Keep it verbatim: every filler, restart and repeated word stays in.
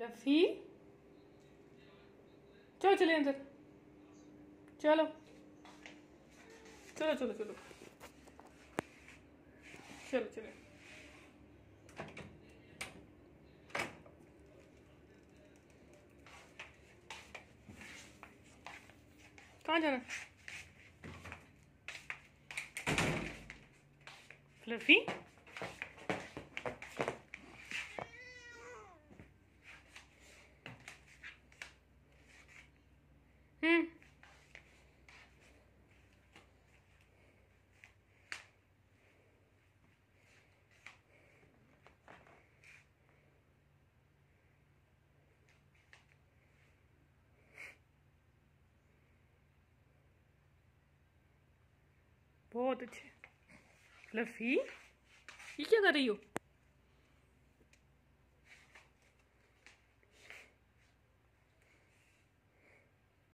Fluffy, चलो चले अंदर, चलो चलो चलो चलो चलो चलो। कहाँ जाना फ्लफी? हम्म बहुत अच्छे। फ्लफी, ये क्या कर रही हो?